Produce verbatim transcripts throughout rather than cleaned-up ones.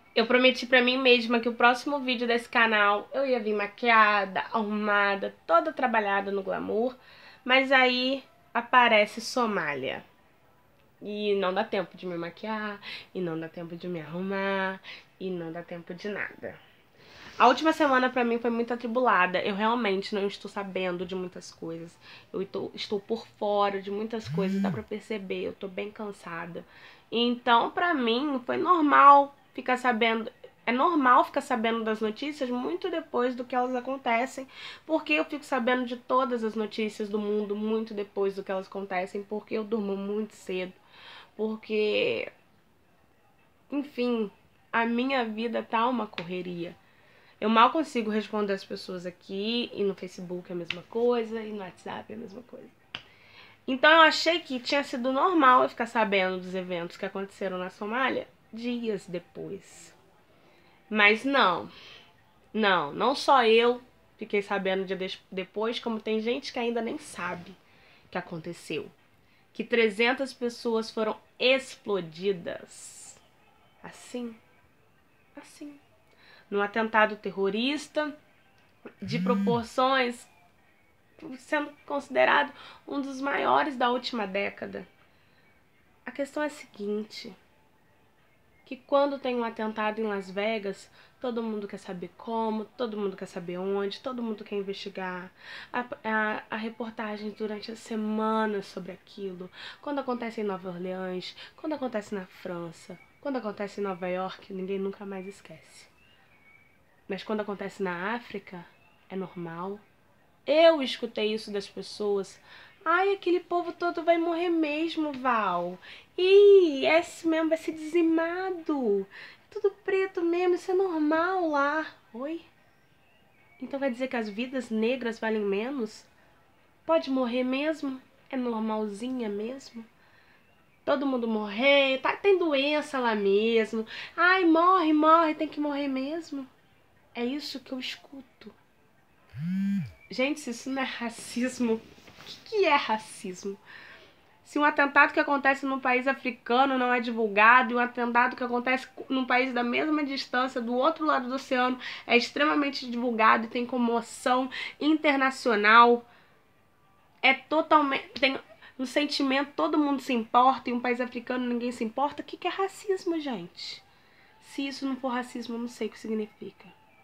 Eu prometi pra mim mesma que o próximo vídeo desse canal eu ia vir maquiada, arrumada, toda trabalhada no glamour, mas aí aparece Somália. E não dá tempo de me maquiar, e não dá tempo de me arrumar, e não dá tempo de nada. A última semana pra mim foi muito atribulada. Eu realmente não estou sabendo de muitas coisas. Eu estou, estou por fora de muitas coisas, dá pra perceber. Eu tô bem cansada. Então, pra mim, foi normal ficar sabendo. É normal ficar sabendo das notícias muito depois do que elas acontecem, porque eu fico sabendo de todas as notícias do mundo muito depois do que elas acontecem, porque eu durmo muito cedo, porque, enfim, a minha vida tá uma correria. Eu mal consigo responder as pessoas aqui, e no Facebook é a mesma coisa, e no WhatsApp é a mesma coisa. Então eu achei que tinha sido normal eu ficar sabendo dos eventos que aconteceram na Somália dias depois. Mas não, não, não só eu fiquei sabendo dia depois, como tem gente que ainda nem sabe que aconteceu. Que trezentas pessoas foram explodidas. Assim, assim. Num atentado terrorista de proporções, sendo considerado um dos maiores da última década. A questão é a seguinte, que quando tem um atentado em Las Vegas, todo mundo quer saber como, todo mundo quer saber onde, todo mundo quer investigar. A, a, a reportagem durante a semana sobre aquilo. Quando acontece em Nova Orleans, quando acontece na França, quando acontece em Nova York, ninguém nunca mais esquece. Mas quando acontece na África, é normal. Eu escutei isso das pessoas. Ai, aquele povo todo vai morrer mesmo, Val. Ih, esse mesmo vai ser dizimado. Tudo preto mesmo, isso é normal lá. Oi? Então vai dizer que as vidas negras valem menos? Pode morrer mesmo? É normalzinha mesmo? Todo mundo morrer, tá, tem doença lá mesmo. Ai, morre, morre, tem que morrer mesmo. É isso que eu escuto. Gente, se isso não é racismo, o que, que é racismo? Se um atentado que acontece num país africano não é divulgado, e um atentado que acontece num país da mesma distância, do outro lado do oceano, é extremamente divulgado e tem comoção internacional, é totalmente... tem um sentimento, todo mundo se importa, e um país africano ninguém se importa, o que, que é racismo, gente? Se isso não for racismo, eu não sei o que significa.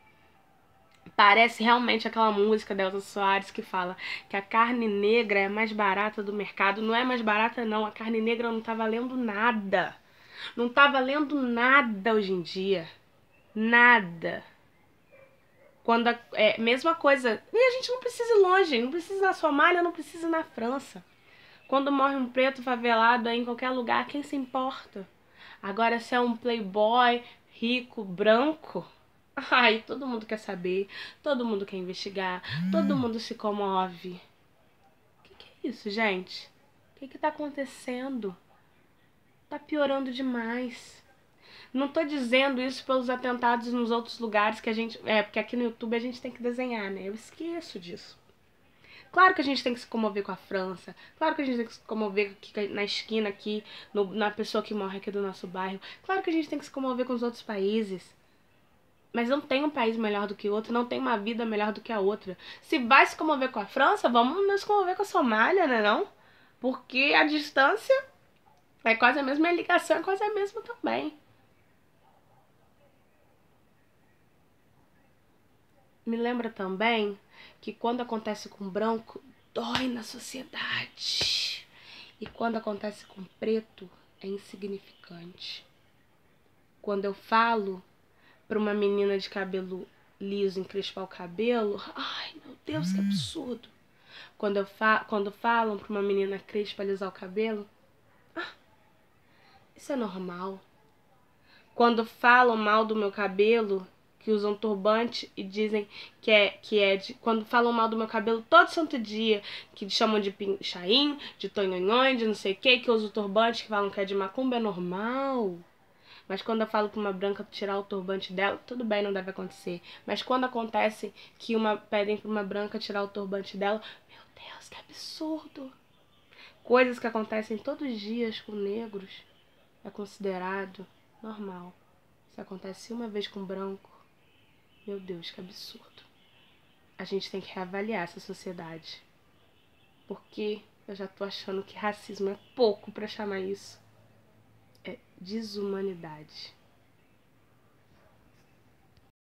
Parece realmente aquela música da Elza Soares que fala que a carne negra é mais barata do mercado. Não é mais barata não, a carne negra não tá valendo nada. Não tá valendo nada hoje em dia. Nada. Quando a, é mesma coisa. E a gente não precisa ir longe, não precisa ir na Somália, não precisa ir na França. Quando morre um preto favelado aí em qualquer lugar, quem se importa? Agora se é um playboy rico, branco, ai, todo mundo quer saber, todo mundo quer investigar, todo mundo se comove. O que, que é isso, gente? O que que tá acontecendo? Tá piorando demais. Não tô dizendo isso pelos atentados nos outros lugares que a gente... É, porque aqui no YouTube a gente tem que desenhar, né? Eu esqueço disso. Claro que a gente tem que se comover com a França. Claro que a gente tem que se comover aqui na esquina aqui, no, na pessoa que morre aqui do nosso bairro. Claro que a gente tem que se comover com os outros países. Mas não tem um país melhor do que o outro, não tem uma vida melhor do que a outra. Se vai se comover com a França, vamos nos comover com a Somália, né não? Porque a distância é quase a mesma, a ligação é quase a mesma também. Me lembra também que quando acontece com branco, dói na sociedade. E quando acontece com preto, é insignificante. Quando eu falo pra uma menina de cabelo liso encrespar o cabelo, ai meu Deus, que absurdo. Quando, eu fa quando falam pra uma menina crespa alisar o cabelo, ah, isso é normal. Quando falam mal do meu cabelo, que usam turbante e dizem que é, que é de... Quando falam mal do meu cabelo todo santo dia, que chamam de pinchain, de tonhonhon, de não sei o que, que uso turbante, que falam que é de macumba, é normal. Mas quando eu falo pra uma branca tirar o turbante dela, tudo bem, não deve acontecer. Mas quando acontece que uma pedem pra uma branca tirar o turbante dela, meu Deus, que absurdo. Coisas que acontecem todos os dias com negros é considerado normal. Se acontece uma vez com branco, meu Deus, que absurdo. A gente tem que reavaliar essa sociedade. Porque eu já tô achando que racismo é pouco pra chamar isso. É desumanidade.